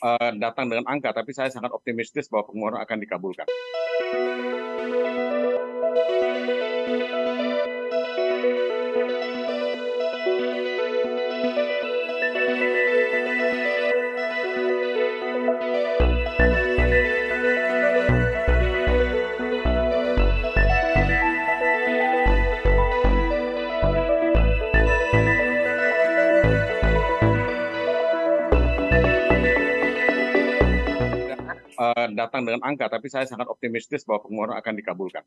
datang dengan angka, tapi saya sangat optimistis bahwa permohonan akan dikabulkan. Datang dengan angka, tapi saya sangat optimistis bahwa permohonan akan dikabulkan.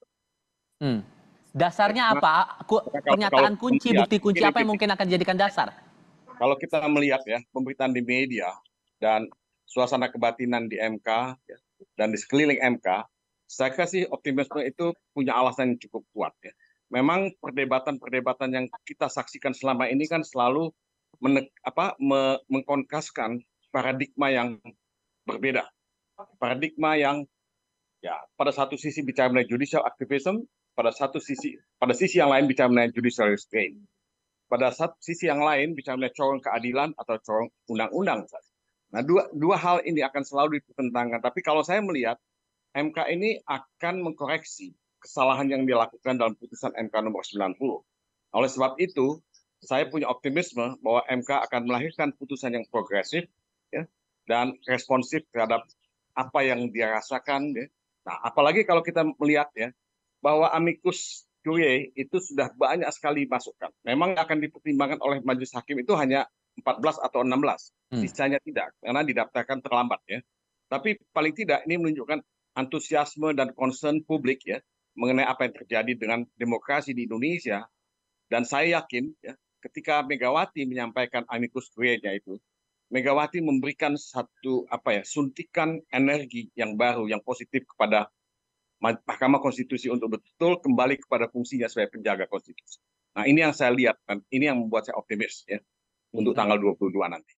Dasarnya Karena- apa? Pernyataan kunci, bukti kunci apa yang mungkin akan dijadikan dasar? Kalau kita melihat ya pemberitaan di media dan suasana kebatinan di MK ya, dan di sekeliling MK, saya kasih optimisme itu punya alasan yang cukup kuat ya. Memang perdebatan-perdebatan yang kita saksikan selama ini kan selalu mengkonteskan paradigma yang berbeda. Paradigma yang ya pada satu sisi bicara mengenai judicial activism, pada sisi yang lain bicara mengenai judicial restraint. Pada sisi yang lain bicara mengenai corong keadilan atau corong undang-undang. Nah, dua hal ini akan selalu dipertentangkan. Tapi kalau saya melihat MK ini akan mengkoreksi kesalahan yang dilakukan dalam putusan MK nomor 90. Oleh sebab itu, saya punya optimisme bahwa MK akan melahirkan putusan yang progresif ya, dan responsif terhadap apa yang dia rasakan. Ya. Nah, apalagi kalau kita melihat ya bahwa amicus curiae itu sudah banyak sekali masukan. Memang akan dipertimbangkan oleh majelis hakim itu hanya 14 atau 16. Sisanya tidak, karena didaftarkan terlambat ya. Tapi paling tidak ini menunjukkan antusiasme dan concern publik ya mengenai apa yang terjadi dengan demokrasi di Indonesia. Dan saya yakin ya ketika Megawati menyampaikan amicus curiae-nya itu, Megawati memberikan satu suntikan energi yang baru, yang positif kepada Mahkamah Konstitusi untuk betul kembali kepada fungsinya sebagai penjaga konstitusi. Nah, ini yang saya lihat dan ini yang membuat saya optimis ya untuk tanggal 22 nanti.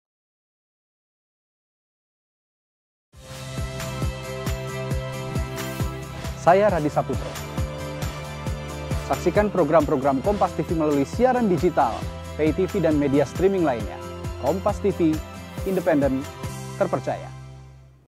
Saya Radi Saputro. Saksikan program-program Kompas TV melalui siaran digital, pay TV dan media streaming lainnya. Kompas TV, independen, terpercaya.